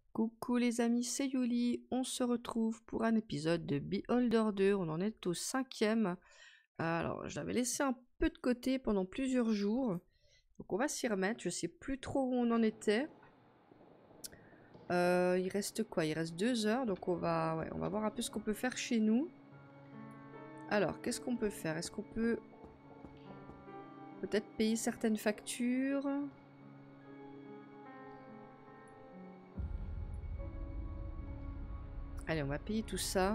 Coucou les amis, c'est Yuli. On se retrouve pour un épisode de Beholder 2. On en est au 5e. Alors, je l'avais laissé un peu de côté pendant plusieurs jours. Donc, on va s'y remettre. Je sais plus trop où on en était. Il reste quoi? Il reste 2 heures. Donc, on va voir un peu ce qu'on peut faire chez nous. Alors, qu'est-ce qu'on peut faire? Est-ce qu'on peut peut-être payer certaines factures? Allez, on va payer tout ça.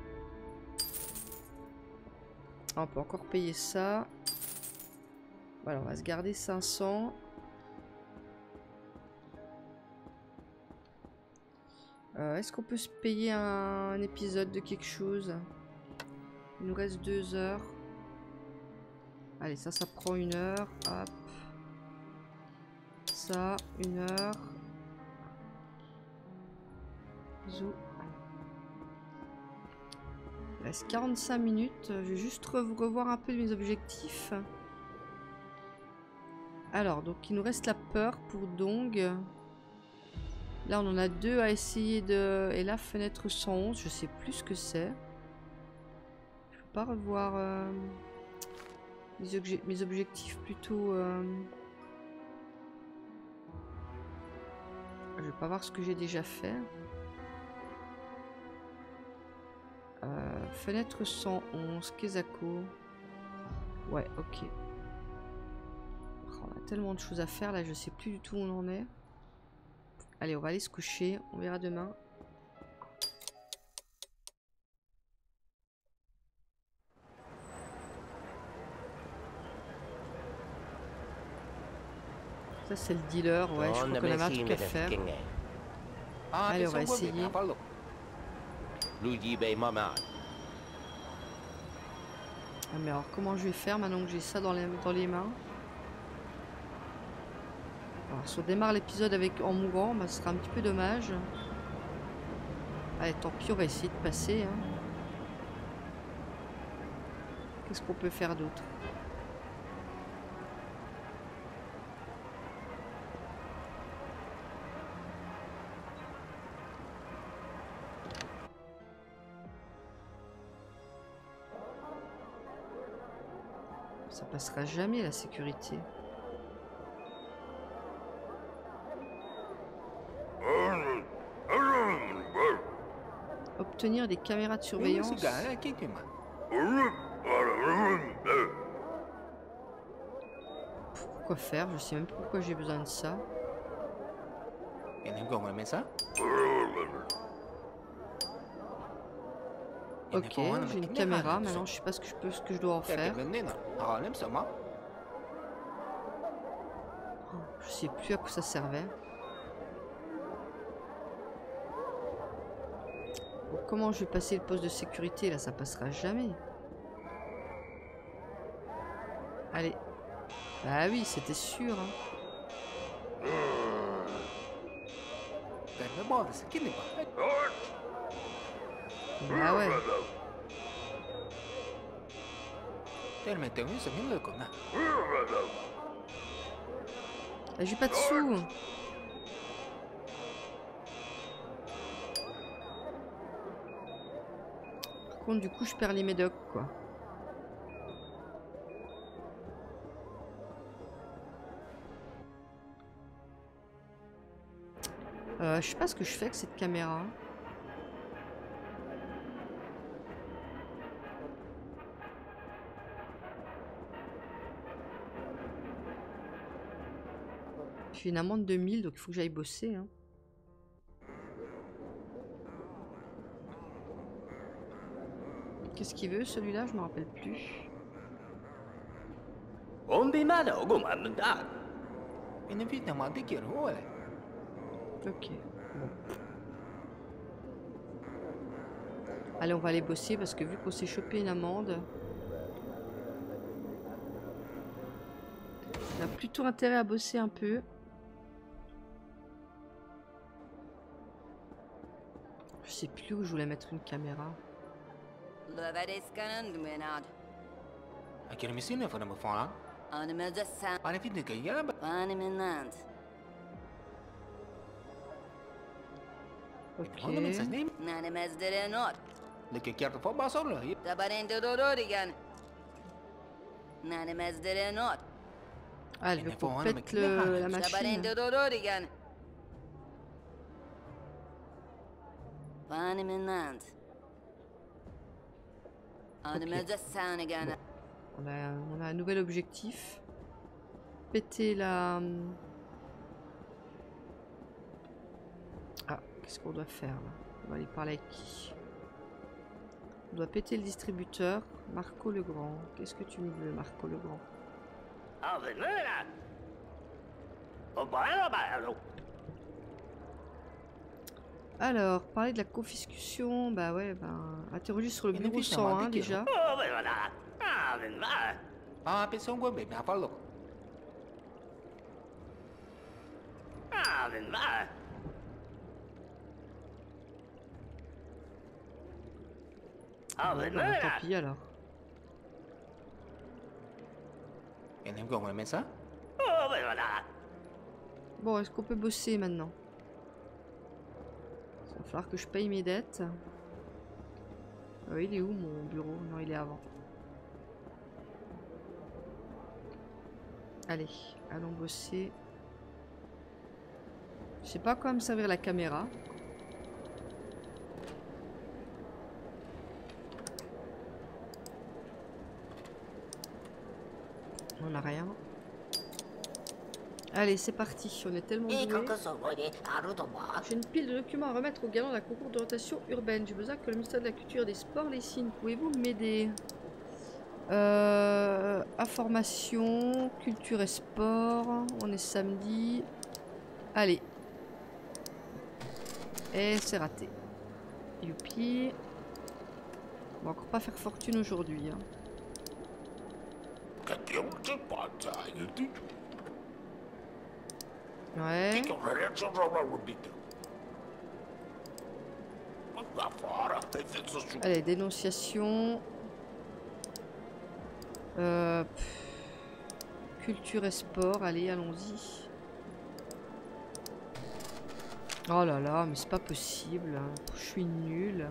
On peut encore payer ça. Voilà, on va se garder 500. Est-ce qu'on peut se payer un épisode de quelque chose? Il nous reste 2 heures. Allez, ça prend 1 heure. Hop. Ça, 1 heure. Zou. Il reste 45 minutes. Je vais juste revoir un peu mes objectifs. Alors, donc il nous reste la peur pour Dong. Là, on en a 2 à essayer de... Et la fenêtre 111, je sais plus ce que c'est. Je peux pas revoir mes objectifs plutôt... Je vais pas voir ce que j'ai déjà fait. Fenêtre 111, Kezako. Ouais, ok. On a tellement de choses à faire là, je sais plus du tout où on en est. Allez, on va aller se coucher, on verra demain. Ça c'est le dealer, ouais, je crois qu'on avait un truc à faire. Allez, on va essayer. Ah, mais alors comment je vais faire maintenant que j'ai ça dans les mains? Alors si on démarre l'épisode en mourant, bah, ce sera un petit peu dommage. Allez, tant pis, on va essayer de passer. Hein. Qu'est-ce qu'on peut faire d'autre? Ça passera jamais la sécurité. Obtenir des caméras de surveillance. Pourquoi faire? Je sais même pas pourquoi j'ai besoin de ça. Ok, j'ai une caméra, maintenant je sais pas ce que je dois en faire. Je sais plus à quoi ça servait. Bon, comment je vais passer le poste de sécurité là? Ça passera jamais. Allez. Bah oui, c'était sûr. Hein. Bah ouais. J'ai pas de sous. Par contre, du coup, je perds les médocs, quoi. Je sais pas ce que je fais avec cette caméra. J'ai une amende de 1000, donc il faut que j'aille bosser. Hein. Qu'est-ce qu'il veut celui-là? Je me rappelle plus. Ok. Bon. Allez, on va aller bosser parce que vu qu'on s'est chopé une amende, on a plutôt intérêt à bosser un peu. Je sais plus où je voulais mettre une caméra. Ok. Ah, elle veut qu'on pète la machine. Ok. Bon. On a un nouvel objectif. Péter la... Ah, qu'est-ce qu'on doit faire là? On va aller parler avec qui? On doit péter le distributeur. Marco Legrand. Qu'est-ce que tu me veux, Marco Legrand? Alors, parler de la confiscation, bah ouais, ben... Interroger sur le bureau 101 déjà. Bon, bah, tant pis alors. Bon, est-ce qu'on peut bosser maintenant? Il va falloir que je paye mes dettes. Il est où mon bureau? Non, il est avant. Allez, allons bosser. Je sais pas comment me servir la caméra. On n'a rien. Allez, c'est parti. On est tellement doués. J'ai une pile de documents à remettre au galant d'un concours d'orientation urbaine. J'ai besoin que le ministère de la Culture et des Sports les signe. Pouvez-vous m'aider? Information, culture et sport. On est samedi. Allez. Et c'est raté. Youpi. On va encore pas faire fortune aujourd'hui. Hein. Ouais. Allez, dénonciation. Culture et sport. Allez, allons-y. Oh là là, mais c'est pas possible. Je suis nulle.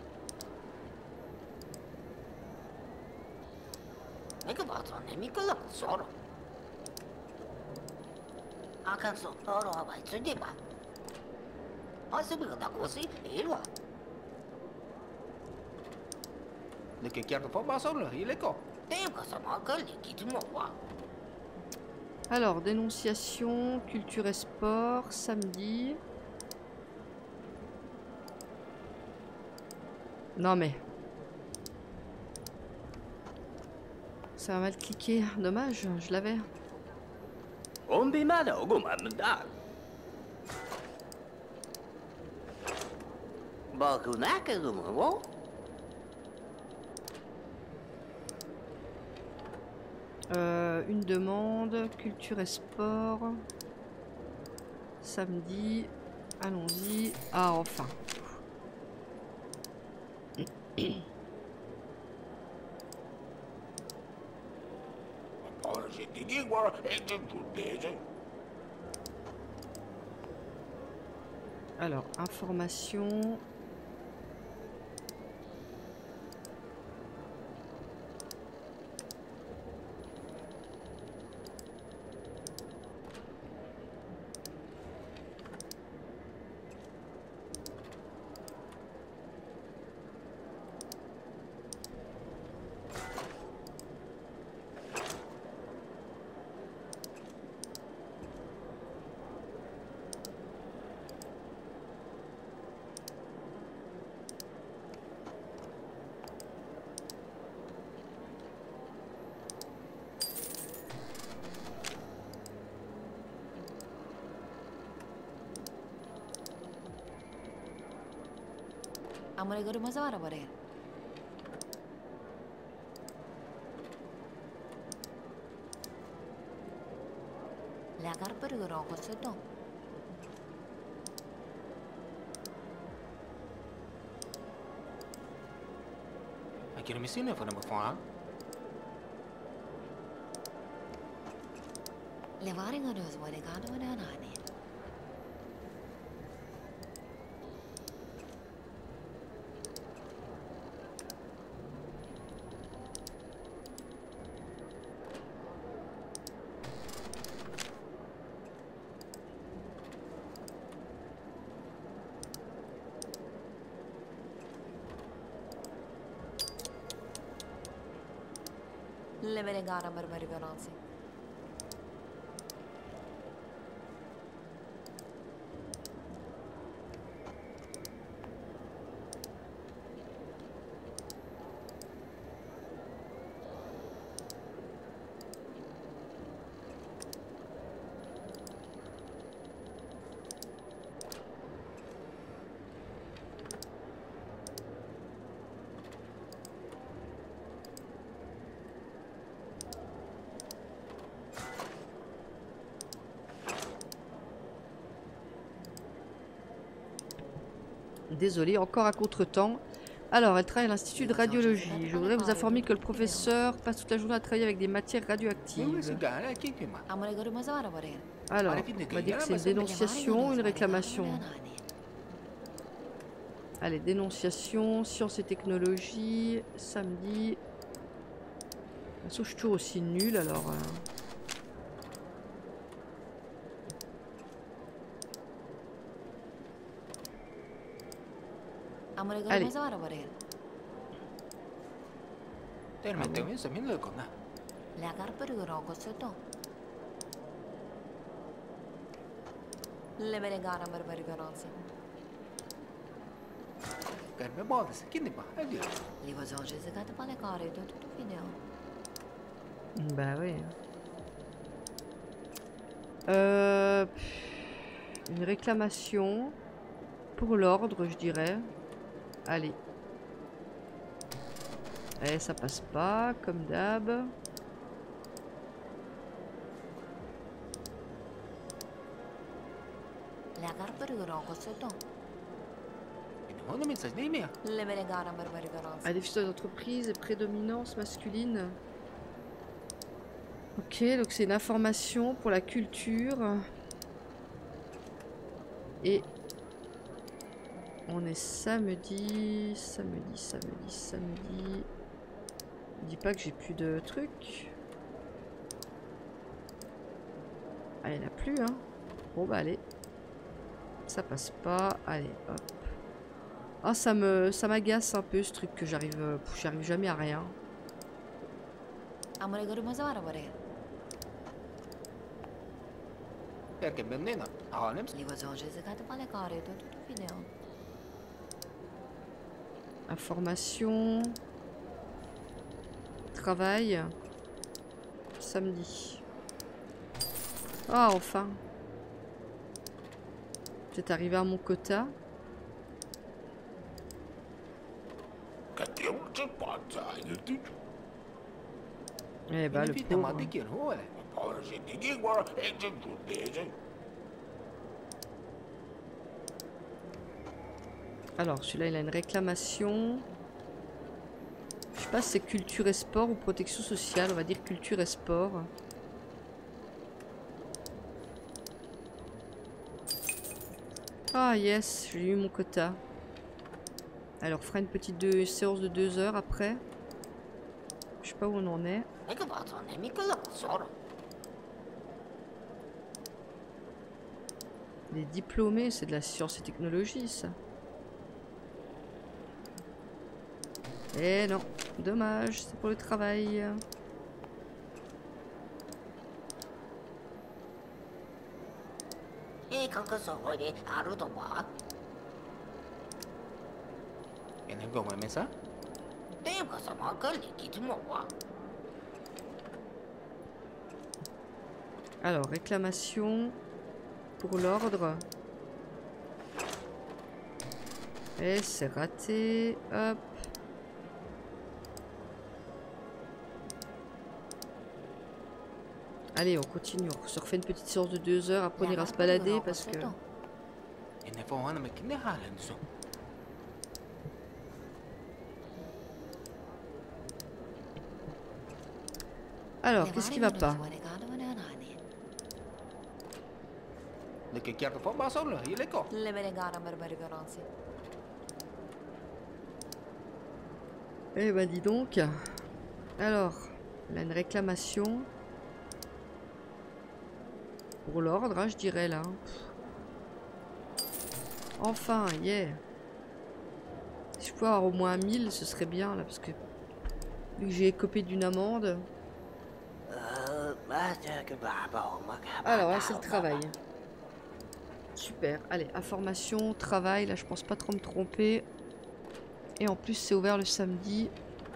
Alors, dénonciation, culture et sport, samedi. Non mais... Ça va mal cliquer. Dommage, je l'avais. Une demande, culture et sport. Samedi. Allons-y. Ah, enfin. Alors, information. 아무리 그러면서 알아버려. 라가르베르 그러고 있어도. Aquilo me ensina, foi uma forma. 레바링을 해서 원래 가능한 하나네. Le velegara barbari violonzi. Désolée, encore à contre-temps. Alors, elle travaille à l'Institut de radiologie. Je voudrais vous informer que le professeur passe toute la journée à travailler avec des matières radioactives. Amore mazara varia. Alors, on va dire que c'est une dénonciation ou une réclamation. Allez, dénonciation, sciences et technologies, samedi. De toute façon, je suis toujours aussi nulle, alors... Allez. mazara varia. Termettömissä milloin La carperi rocosetto. Le velegara barbari violonzi. Terme muodossa, kiinni vaan, älyä. Li vazonge zegate pale care de tutto video. Bah oui. Une réclamation pour l'ordre, je dirais. Allez. Eh, ça passe pas, comme d'hab. La carperi rocosetto. On missä nimiä? Le velegara barbari violonzi. À déficit d'entreprise et prédominance masculine. Ok, donc c'est une information pour la culture. Et on est samedi. Dis pas que j'ai plus de trucs. Ah, il n'y en a plus, hein. Bon, bah allez. Ça passe pas. Allez, hop. Ah, ça m'agace un peu ce truc que j'arrive jamais à rien. Amore mazara varia. Perché bennina? Haalems. Li vazonge zegate pale care de tutto video. Information. Travail. Samedi. Ah, enfin. C'est arrivé à mon quota. Eh bah, le pauvre. Alors, celui-là, il a une réclamation. Je sais pas si c'est culture et sport ou protection sociale. On va dire culture et sport. Ah, yes, j'ai eu mon quota. Alors, on fera une petite séance de 2 heures après. Je sais pas où on en est. Les diplômés, c'est de la science et technologie, ça. Eh non, dommage, c'est pour le travail. Ennen kuin me saa? Alors, réclamation pour l'ordre. Et c'est raté. Hop. Allez, on continue. On se refait une petite séance de 2 heures. Après, on ira se balader parce que... Ennen får han med kinne haalensu. Alors, qu'est-ce qui va pas? Le che chiaro fa ma solo, io le co. Le velegara barbari violonzi. Eh ben, dis donc. Alors, là, une réclamation. Pour l'ordre, hein, je dirais, là. Enfin, yeah. Si je pouvais avoir au moins 1000, ce serait bien, là, parce que... Vu que j'ai écopé d'une amende... Alors là, c'est le travail. Super. Allez, information, travail. Là, je pense pas trop me tromper. Et en plus, c'est ouvert le samedi.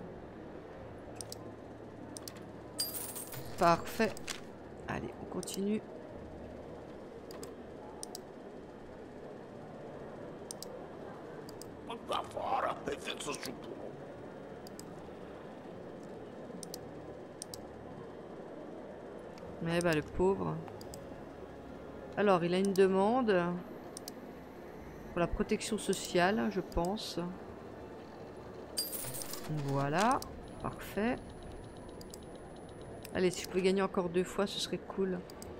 Parfait. Allez, on continue. Mais bah le pauvre. Alors, il a une demande pour la protection sociale, je pense. Voilà, parfait. Allez, si je peux gagner encore 2 fois, ce serait cool.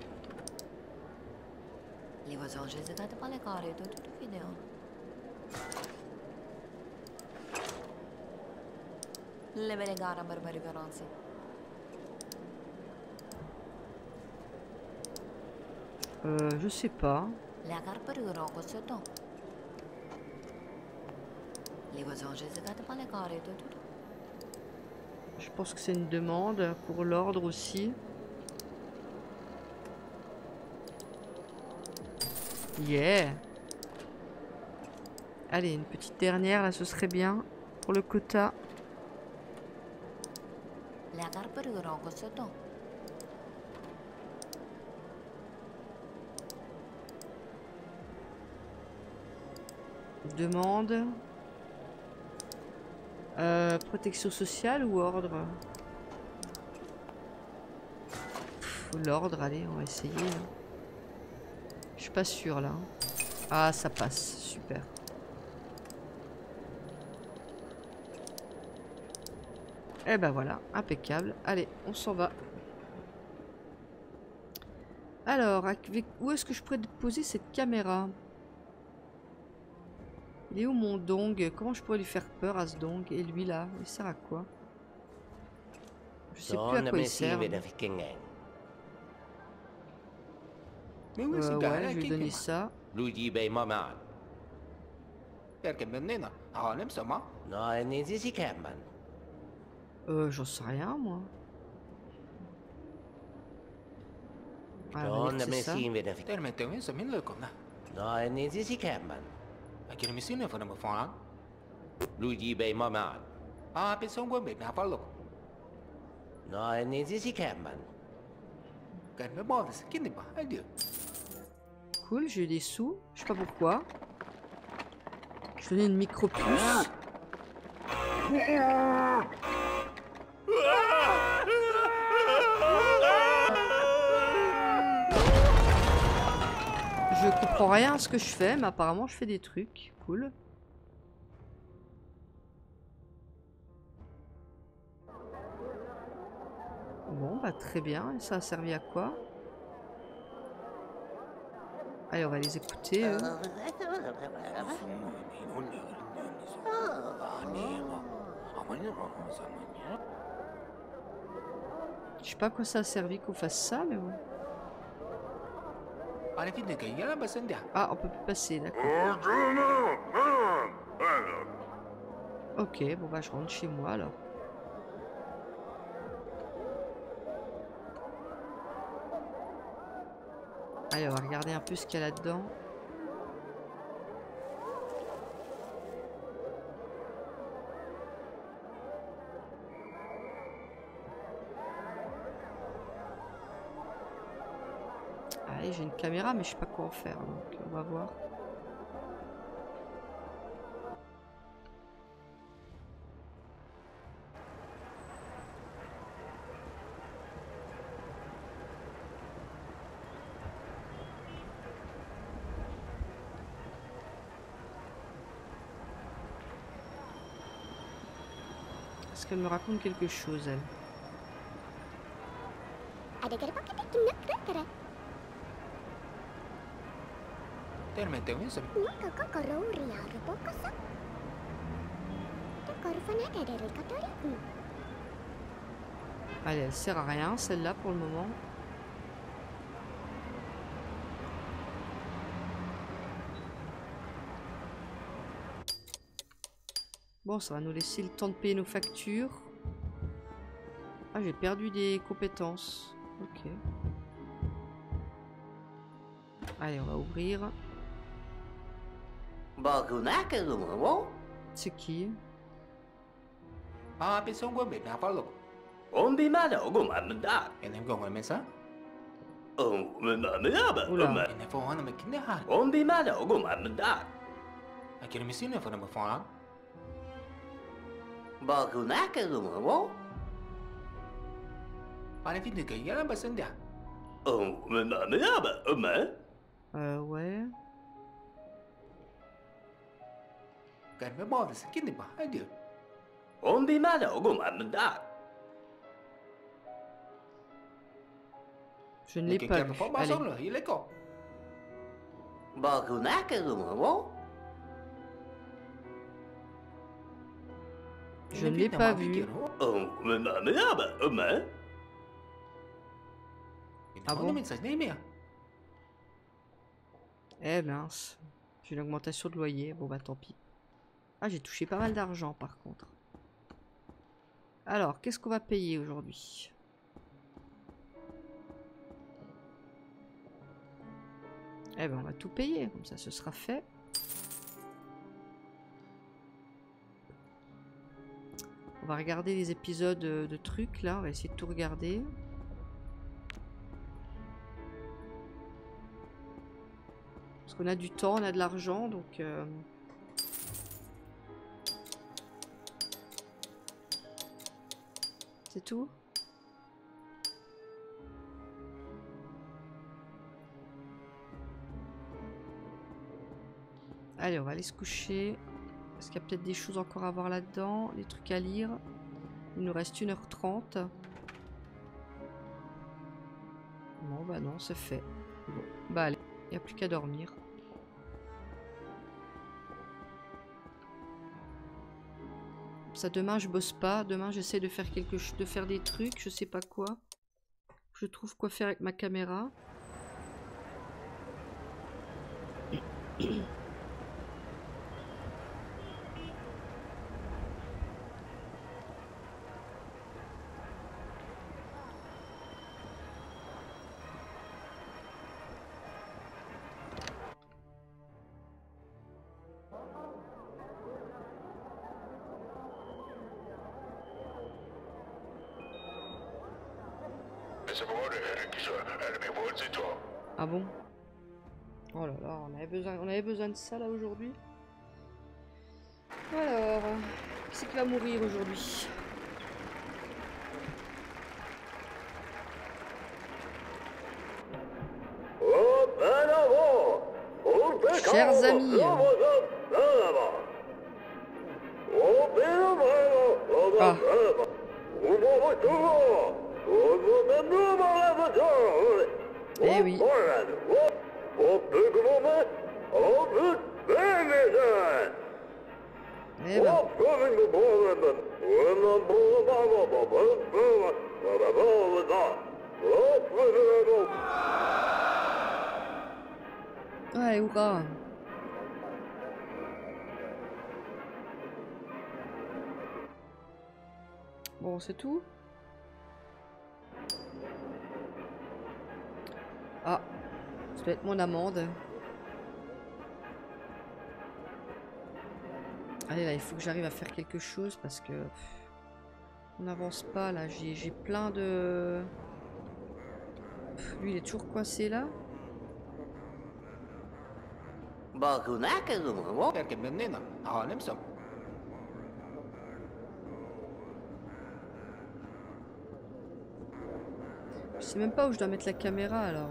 Les voisins, je les ai pas les carrés de toute vidéo. Le belle gara barbari garanti. Je sais pas. La carpe ruraux cos'è to? Les voisins, je les ai pas les carrés de toute. Je pense que c'est une demande pour l'ordre aussi. Yeah. Allez, une petite dernière, là, ce serait bien. Pour le quota. La carpe ruraux cos'è to? Demande. Protection sociale ou ordre? L'ordre, allez, on va essayer. Je suis pas sûre là. Ah, ça passe, super. Et ben voilà, impeccable. Allez, on s'en va. Alors, où est-ce que je pourrais poser cette caméra? Il est où mon dong? Comment je pourrais lui faire peur à ce dong? Et lui là, il sert à quoi? Je sais plus à quoi il sert. Mais oui, c'est Ouais, je vais lui donner ça. Luigi bay maman. Perché bennena? Ah, nem sama. No, e ne si chiamano. J'en sais rien moi. Non, ne si vede. Termette un min lukona. No, e ne si chiamano. A che mi si ne fanno fa? Luigi bay maman. Ah, penso un buon bene, fallo. No, e ne si chiamano. Che me boh, che ne ba? Addio. Cool, j'ai des sous. Je sais pas pourquoi. Je donnais une micro-puce. Je comprends rien à ce que je fais, mais apparemment je fais des trucs. Cool. Bon, bah très bien. Et ça a servi à quoi? Allez, on va les écouter. Je sais pas à quoi ça a servi qu'on fasse ça, mais bon. Ah, on peut plus passer, d'accord. Ok, bon bah je rentre chez moi alors. Allez, on va regarder un peu ce qu'il y a là-dedans. Allez, j'ai une caméra, mais je sais pas quoi en faire, donc on va voir. Est-ce qu'elle me raconte quelque chose, elle? Allez, elle sert à rien, celle-là, pour le moment. Bon, ça va nous laisser le temps de payer nos factures. Ah, j'ai perdu des compétences. Ok. Allez, on va ouvrir. C'est qui? Ah, pensou que bem na falou. Ombi malo gumamda. Ele não vai mensar? Oula. Ele foi uma máquina har. Ombi malo gumamda. Aquele menino foi uma fã. Bagunaka gumawo. Para fim de que ia para sentar. Ouais. Cần phải bỏ được cái này bỏ được. Ombi malo gumamda. Je ne l'ai pas vu. Allez. Rồi, il est con. Bagunaka gumawo. Je ne l'ai pas vu. Ah bon? Eh mince. J'ai une augmentation de loyer. Bon bah tant pis. Ah, j'ai touché pas mal d'argent par contre. Alors, qu'est-ce qu'on va payer aujourd'hui? Eh ben on va tout payer, comme ça ce sera fait. On va regarder les épisodes de trucs là, on va essayer de tout regarder. Parce qu'on a du temps, on a de l'argent, donc... C'est tout? Allez, on va aller se coucher. Parce qu'il y a peut-être des choses encore à voir là-dedans, des trucs à lire. Il nous reste 1h30. Non, bah non, c'est fait. Bon, bah allez, il n'y a plus qu'à dormir. Ça, demain je bosse pas. Demain j'essaie de faire quelque chose, de faire des trucs, je sais pas quoi. Je trouve quoi faire avec ma caméra. Ah bon? Oh là là, on avait besoin de ça là aujourd'hui. Alors, qui c'est qui va mourir aujourd'hui? Chers amis, ah. Eh oui. Eh ben. Ouais, hurrah. Bon, c'est tout. Ah, ça doit être mon amende. Allez là, il faut que j'arrive à faire quelque chose parce que on n'avance pas là. J'ai plein de... Lui, il est toujours coincé là. Je sais même pas où je dois mettre la caméra alors.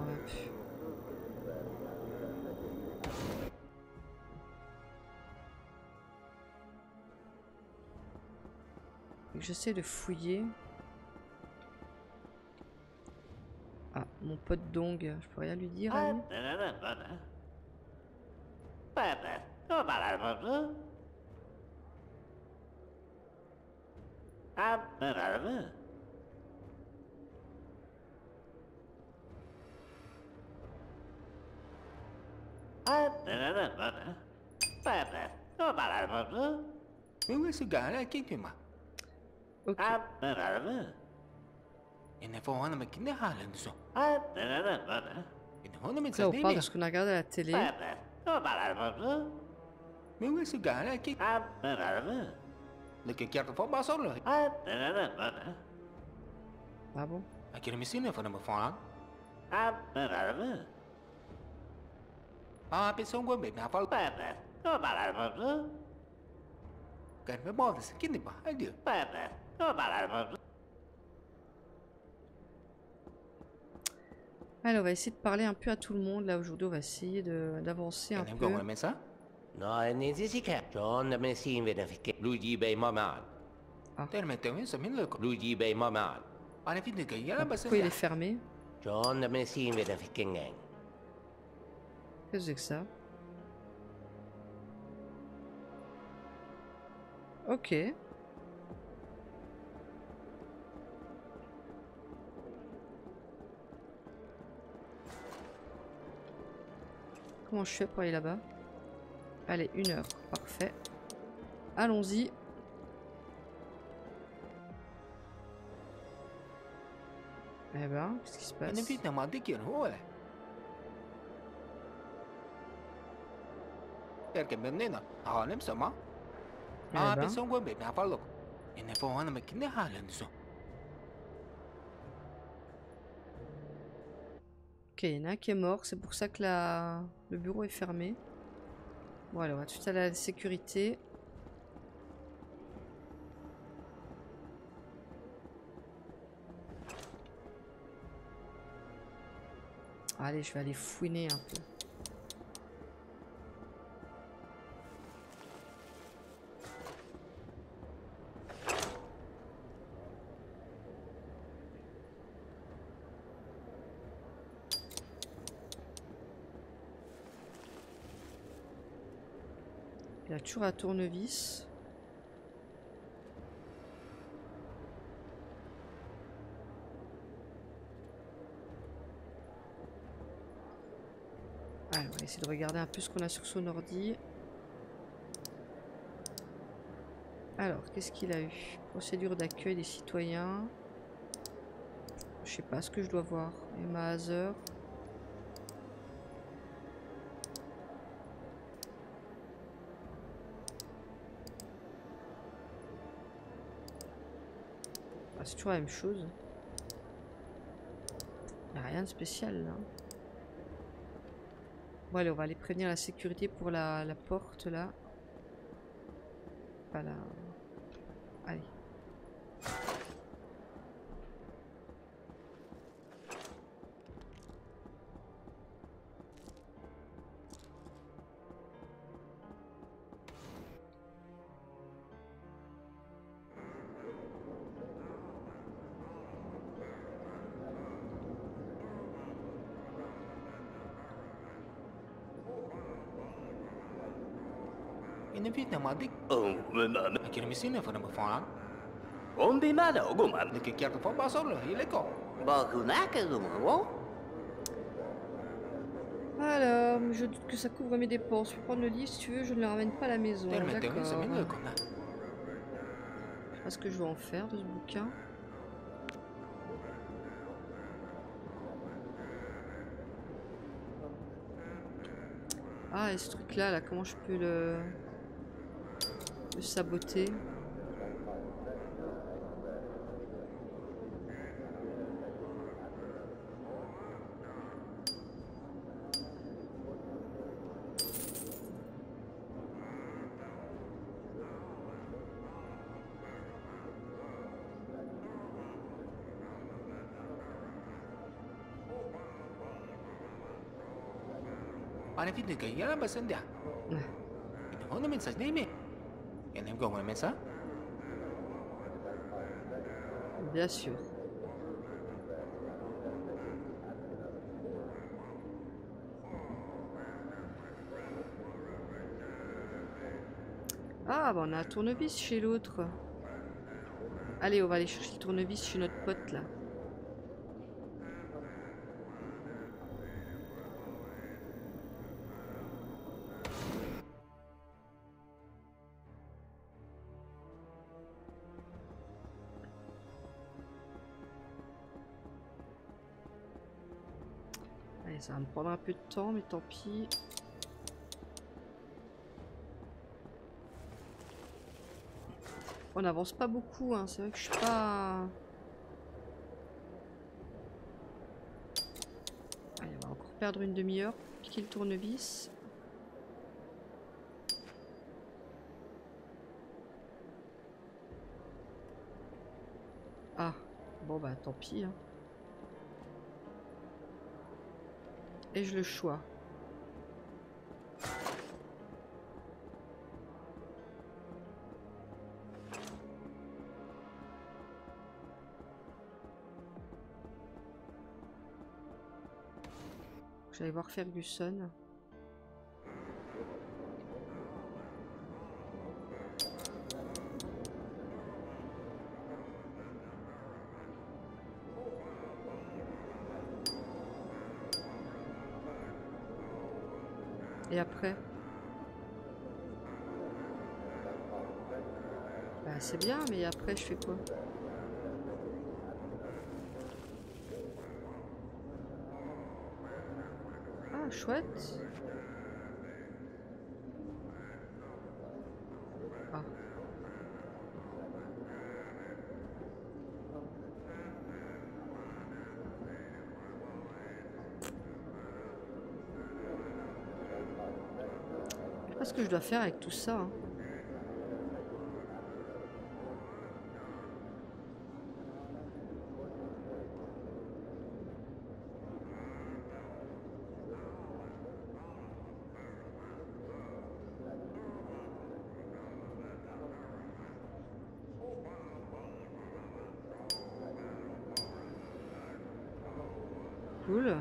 J'essaie de fouiller. Ah, mon pote Dong, je peux rien lui dire. À lui. Mais où est ce gars-là qui est moi? Ok. إن فوهنا مكينة حالا نسو إن هون من Donc là, on parle سديني de ce qu'on a regardé à la télé. مي ويسو قاعدة كي لكن كيف فوق باصل له Ah bon? أكيد مسينا فنا مفعول بيسون قوم بينا فال كان ما بعرف سكيني بقى أديو Allez, on va essayer de parler un peu à tout le monde. Là, aujourd'hui, on va essayer d'avancer un إن peu. قوم من سا Nei si cap. John da me si vede fikke. Luigi bei mamma. ترى توين سمين لكم Luigi bei mamma. أنا في دقيقة بس Pourquoi il est fermé? John da me si vede fikke ngang. Qu'est-ce que c'est que ça? Ok. Comment je fais pour aller là-bas? Allez, 1 heure. Parfait. Allons-y. Eh ben, qu'est-ce qui se passe? أنا في نماذج هو تركب مننا عالم سما Eh ben. بيسون قوم بينا فالك إن فوهنا مكينة حالا نسو Ok, il y en a un qui est mort, c'est pour ça que le bureau est fermé. Bon, alors on va tout de suite aller à la sécurité. Allez, je vais aller fouiner un peu. Il y a toujours un tournevis. Allez, on va essayer de regarder un peu ce qu'on a sur son ordi. Alors, qu'est-ce qu'il a eu? Procédure d'accueil des citoyens. Je sais pas ce que je dois voir. Emma Hazer. Ah, c'est toujours la même chose. Il n'y a rien de spécial là. Bon allez, on va aller prévenir la sécurité pour la porte là. Pas là. Allez. إن في نماذج Mamma. أكيد مسينا فنا مفعول On bi mala ogumam. لكن كيف فوق باصل له يلكم Bagunaka gumo. Alors, je doute que ça couvre mes dépenses. Je peux prendre le livre si tu veux, je ne le ramène pas à la maison. ترى D'accord. توين سمين لكم Je sais pas ce que je dois en faire de ce bouquin. Ah, et ce truc là, comment je peux le saboter? أنا في دقيقة بس عندي إن هون من سديني إن قوم من سا Bien sûr. Ah, bah on a un tournevis chez l'autre. Allez, on va aller chercher le tournevis chez notre pote là. Ça va me prendre un peu de temps, mais tant pis. On n'avance pas beaucoup, hein. C'est vrai que je suis pas... Allez, on va encore perdre une demi-heure pour piquer le tournevis. Ah, bon bah tant pis. Hein. Ai-je le choix? J'allais voir Ferguson. Et après? Bah c'est bien, mais après je fais quoi? Ah, chouette. Ah. Je sais pas ce que je dois faire avec tout ça. Hein. Cool.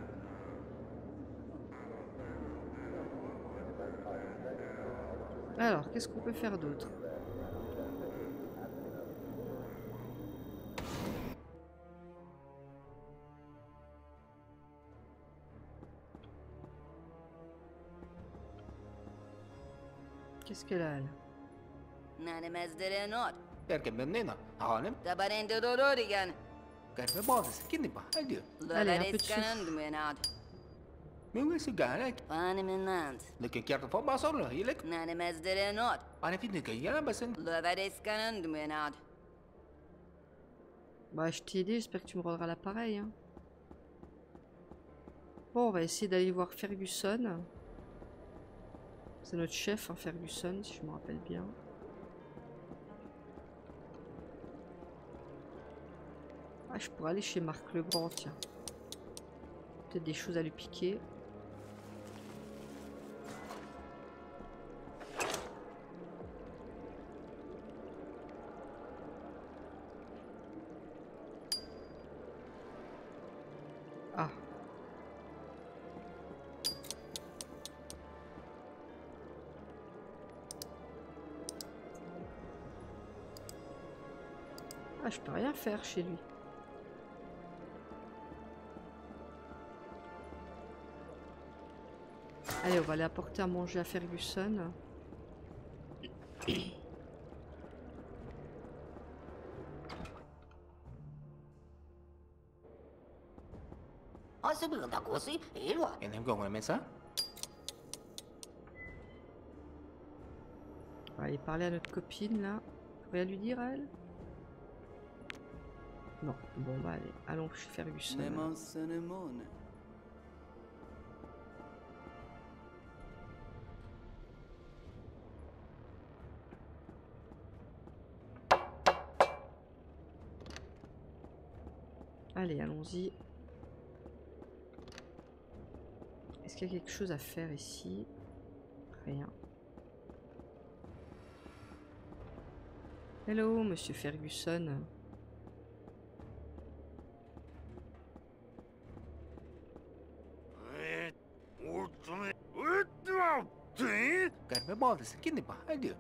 Alors, qu'est-ce qu'on peut faire d'autre? Qu'est-ce qu'elle a, elle? Perché bennina, hanem, Tabarende Dororigan. kerbe bazı kindi ba, hadi. Allez, un peu de souffle. Löveriskanandmenad. Mais oui, c'est galak. Vaneminand. Le que kert fa basarla, yelek. Nanemezderenot. Ana fitne que yana basen. Löveriskanandmenad. Bah, je t'ai aidé, j'espère que tu me rendras l'appareil. Hein. Bon, on va essayer d'aller voir Ferguson. C'est notre chef, hein, Ferguson, si je me rappelle bien. Ah, je pourrais aller chez Marc Legrand, tiens. Peut-être des choses à lui piquer. Ah. Ah, je peux rien faire chez lui. Allez, on va aller apporter à manger à Ferguson. Et nem gonga mais ça. On va aller parler à notre copine là. Faut rien lui dire à elle? Non. Bon bah allez, allons chez Ferguson. Allez, allons-y. Est-ce qu'il y a quelque chose à faire ici? Rien. Hello, monsieur Ferguson. Kerbe bazı kindi ba, hadi.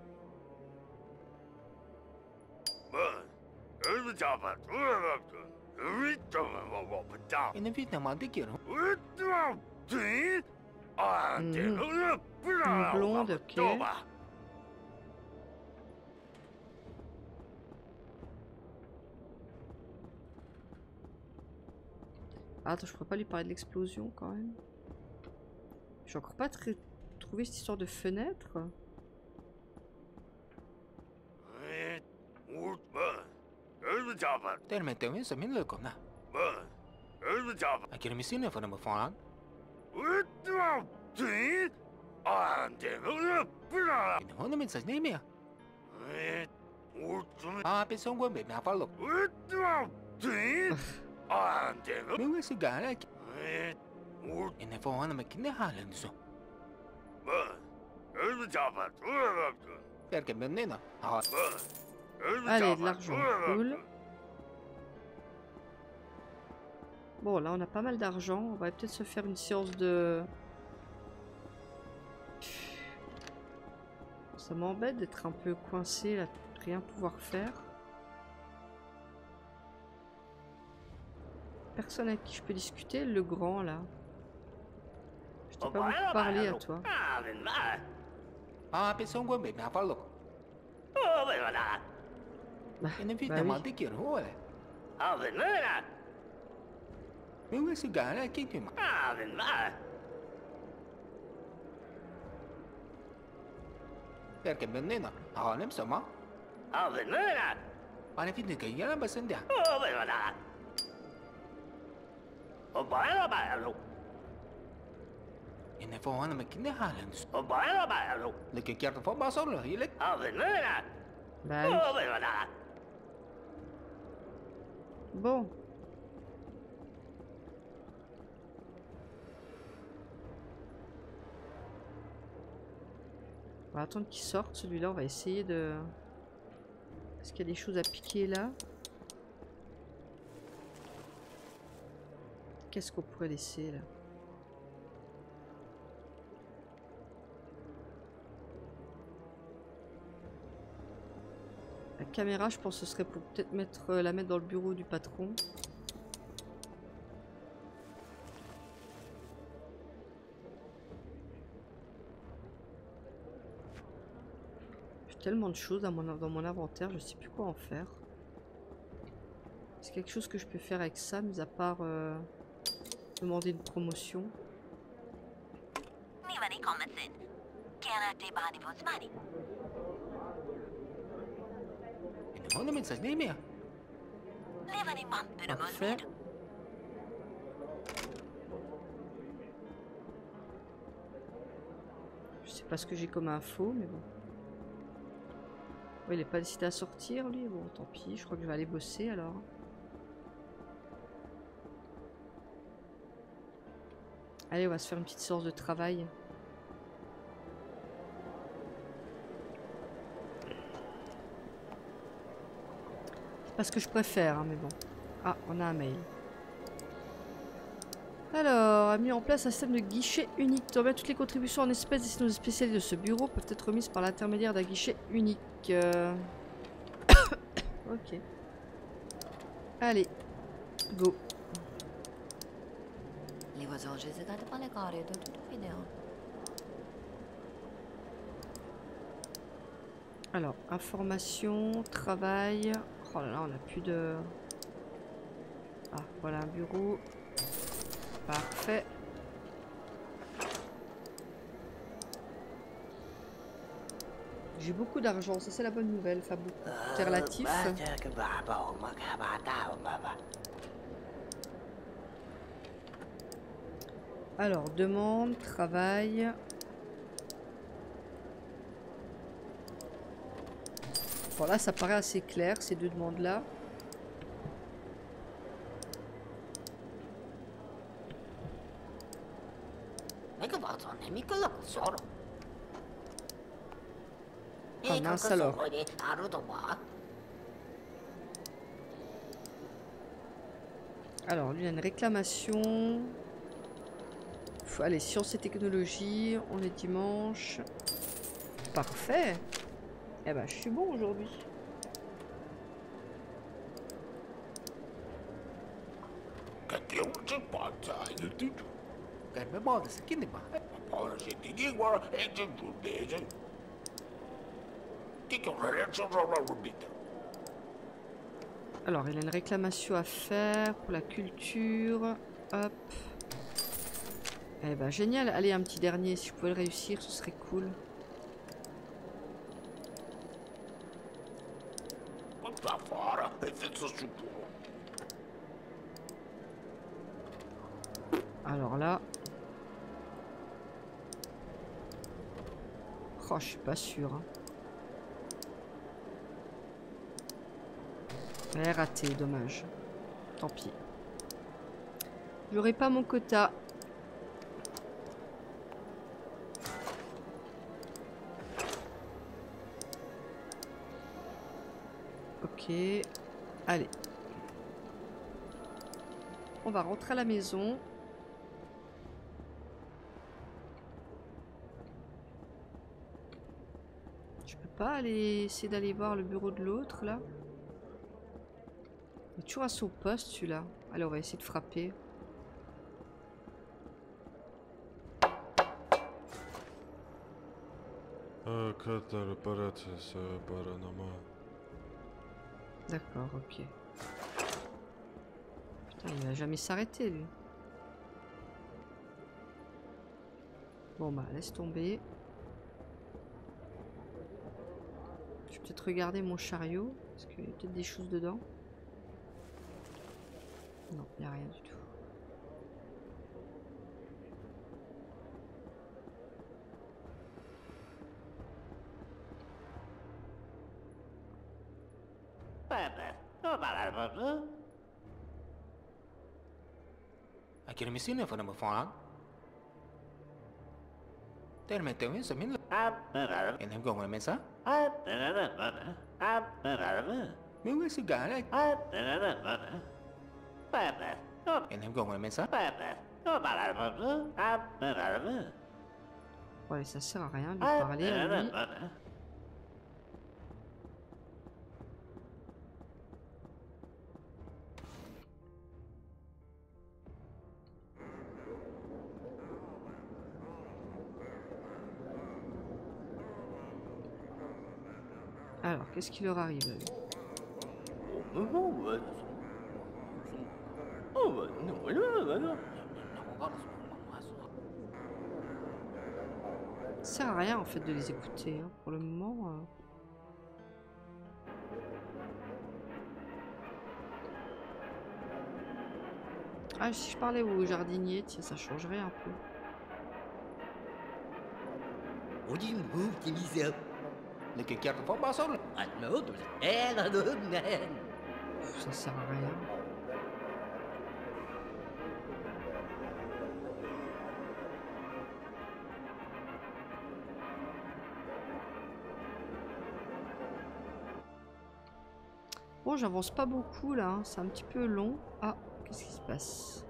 Ana fitne mandi kiro. Une blonde, ok. Ah, attends, je pourrais pas lui parler de l'explosion quand même. J'ai encore pas trouvé cette histoire de fenêtre. Termette me sa min le comme là. A kira misine for number 4. In hon min sa name ya. Ah, pessoa go bem na falo. Me we se gara. In the 4 me kinne halen so. Perché bennena. Ah. Allez, de l'argent, cool. Bon, là, on a pas mal d'argent. On va peut-être se faire une séance de... Ça m'embête d'être un peu coincé, là, de rien pouvoir faire. Personne avec qui je peux discuter, le grand, là. Je t'ai pas beaucoup parlé à toi. Ah, pessoa go bem na falo. In the vita ma de kira ho. Me we se gara que que ma. Perché bennena. Ah, nem sama. Ana fitne che yana basanda. In the 4 me kinne halen so. Le que kira fo ba solo, ile. Bah oui. Bon. On va attendre qu'il sorte celui-là, on va essayer de... Est-ce qu'il y a des choses à piquer là? Qu'est-ce qu'on pourrait laisser là? La caméra, je pense que ce serait pour peut-être la mettre dans le bureau du patron. J'ai tellement de choses dans mon inventaire, je sais plus quoi en faire. C'est quelque chose que je peux faire avec ça, mis à part demander une promotion. In hon min sa name ya. Parfait. Je sais pas ce que j'ai comme info, mais bon. Ouais, il est pas décidé à sortir, lui. Bon, tant pis. Je crois que je vais aller bosser, alors. Allez, on va se faire une petite séance de travail. C'est pas ce que je préfère, hein, mais bon. Ah, on a un mail. Alors, a mis en place un système de guichet unique. Toutes les contributions en espèces destinées aux spécialistes de ce bureau peuvent être remises par l'intermédiaire d'un guichet unique. Ok. Allez, go. Alors, information, travail. Oh là là, on n'a plus de... Ah, voilà un bureau. Parfait. J'ai beaucoup d'argent, ça c'est la bonne nouvelle. Enfin, beaucoup. C'est relatif. Alors, demande, travail. Bon, là, ça paraît assez clair, ces deux demandes-là. Ah mince alors. Alors, lui, il a une réclamation. Allez, sciences et technologies, on est dimanche. Parfait. Eh ben, je suis bon aujourd'hui. Alors, il a une réclamation à faire pour la culture. Hop. Eh ben génial. Allez, un petit dernier. Si je pouvais le réussir, ce serait cool. Alors là... Oh, je suis pas sûre. Hein. Elle est ratée, dommage. Tant pis. J'aurai pas mon quota. Ok. Allez. On va rentrer à la maison. Je peux pas aller essayer d'aller voir le bureau de l'autre là. Il est toujours à son poste celui-là. Allez, on va essayer de frapper. D'accord, ok. Putain, il va jamais s'arrêter lui. Bon bah, laisse tomber. Je vais peut-être regarder mon chariot. Parce qu'il y a peut-être des choses dedans. Non, il n'y a rien du tout. Aquele missina foi na mafona. Termente um isso, menino. E nem como mensa? Meu esse cara. E nem como mensa? Ouais, ça sert à rien de lui parler à lui. Alors, qu'est-ce qui leur arrive à lui? Ça sert à rien en fait de les écouter hein, pour le moment. Ah, si je parlais au jardinier, tiens, ça changerait un peu. Le quelqu'un qui faut pas ça. Ça sert à rien. Bon, j'avance pas beaucoup là, hein. C'est un petit peu long. Ah, qu'est-ce qui se passe?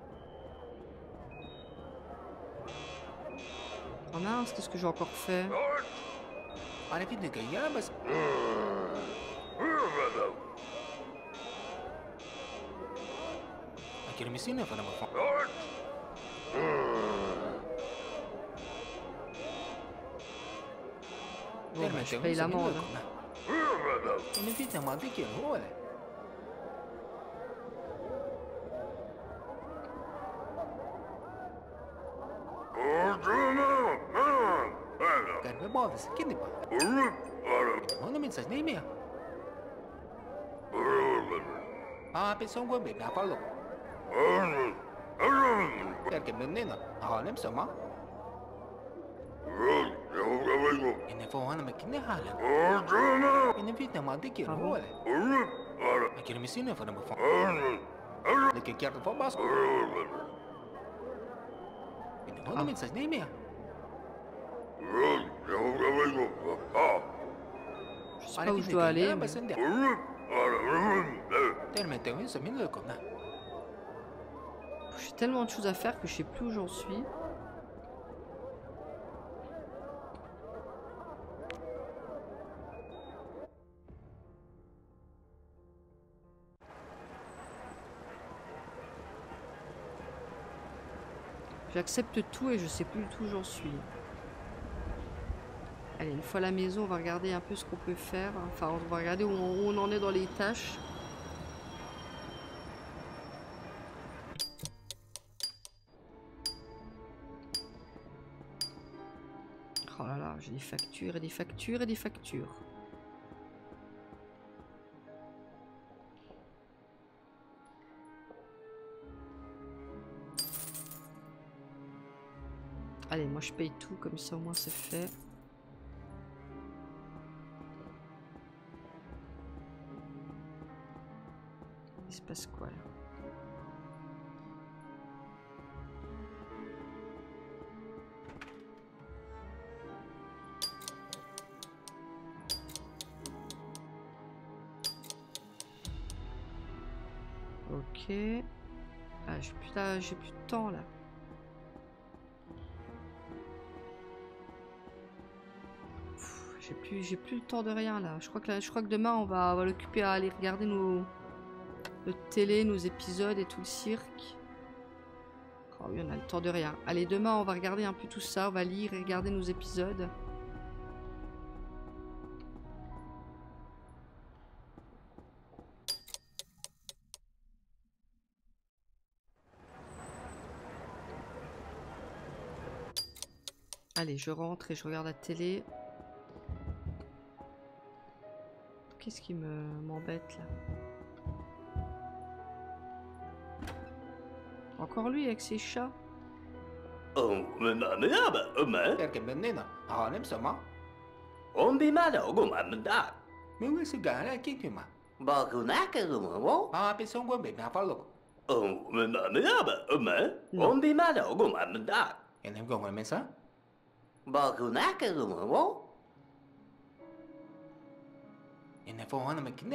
Oh mince, qu'est-ce que j'ai encore fait? Para que de ganhar, mas aquele missina foi na mafona. Bon, bah, je paye l'amende. On est vite à manger qui est drôle. Kan we boven zijn kinderen. Wat een mensage niet meer. Ah, pensão que me dá falou. Quer que menina? Ah, nem só mal. E nem foi uma máquina hala. E nem vita mal de que rola. Aquele missina foi na mafã. De que quer que for baixo. E não uma mensage nem mehr. Je sais pas où je dois aller. Mais... J'ai tellement de choses à faire que je sais plus où j'en suis. J'accepte tout et je sais plus du tout où j'en suis. Allez, une fois à la maison, on va regarder un peu ce qu'on peut faire. Enfin, on va regarder où on en est dans les tâches. j'ai des factures et des factures et des factures. Allez, moi je paye tout, comme ça au moins c'est fait. Il se passe quoi là? Ok. Ah, j'ai plus de temps là. J'ai plus le temps de rien là. Je crois que demain on va l'occuper à aller regarder notre télé, nos épisodes et tout le cirque. Oh oui, on a le temps de rien. Allez, demain on va regarder un peu tout ça. On va lire et regarder nos épisodes. Allez, je rentre et je regarde la télé. Qu'est-ce qui m'embête là? Encore lui avec ses chats. Perché bennina, hanem sama. Mais oui, c'est gars qui tu m'as. Ah, pensons quoi, mais n'a pas l'eau. Et n'aime qu'on aime ça? Et ne faut rien me quitter.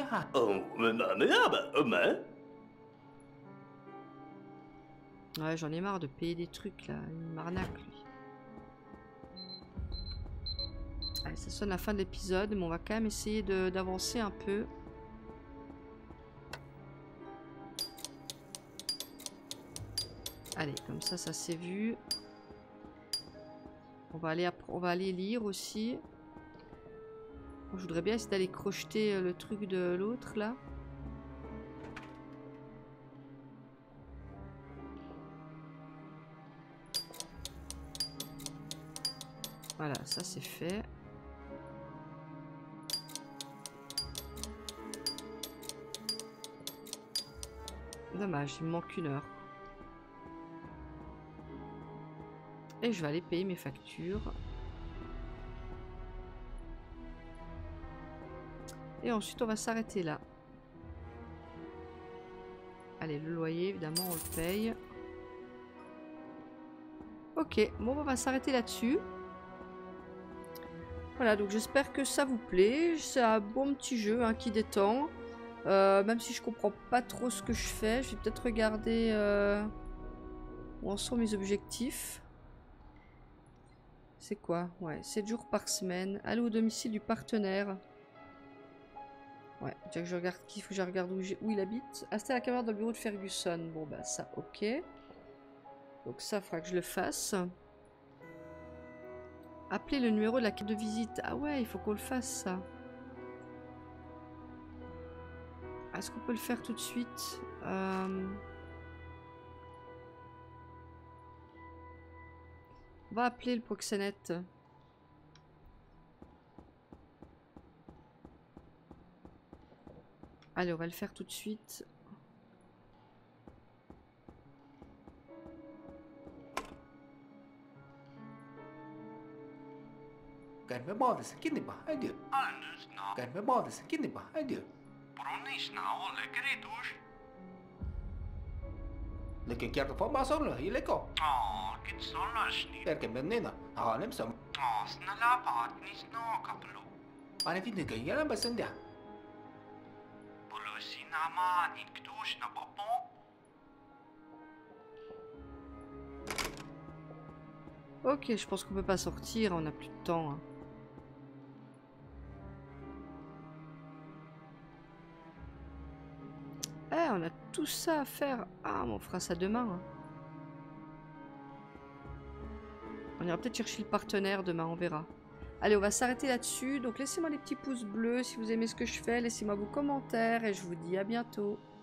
Ouais, j'en ai marre de payer des trucs là. Il m'arnaque lui. Allez, ça sonne la fin de l'épisode, mais on va quand même essayer d'avancer un peu. Allez, comme ça c'est vu. On va aller lire aussi. Je voudrais bien essayer d'aller crocheter le truc de l'autre là. Voilà, ça c'est fait. Dommage, il me manque 1 heure. Et je vais aller payer mes factures. Et ensuite on va s'arrêter là. Allez, le loyer évidemment on le paye. Ok, bon on va s'arrêter là-dessus. Voilà, donc j'espère que ça vous plaît. C'est un bon petit jeu hein, qui détend. Même si je comprends pas trop ce que je fais, je vais peut-être regarder où en sont mes objectifs. C'est quoi? Ouais, 7 jours par semaine. Aller au domicile du partenaire. Ouais, déjà que je regarde qui, faut que je regarde où il habite. Installer la caméra dans le bureau de Ferguson. Bon bah ça, ok. Donc ça, il faudra que je le fasse. Appeler le numéro de la carte de visite. Ah ouais, il faut qu'on le fasse ça. Est-ce qu'on peut le faire tout de suite? On va appeler le proxénète. Allez, on va le faire tout de suite. Kan we bouwen ze kinderen bij uit. Kan we bouwen ze kinderen bij uit. Lekker kerk van Basel, hier lekker. Perché bennina, hanem sama. Ana fi de kan yana basan da. Ok, je pense qu'on peut pas sortir, on n'a plus de temps. Hein. Eh, on a tout ça à faire. Ah, on fera ça demain. Hein. On ira peut-être chercher le partenaire demain, on verra. Allez, on va s'arrêter là-dessus. Donc laissez-moi des petits pouces bleus si vous aimez ce que je fais. Laissez-moi vos commentaires et je vous dis à bientôt.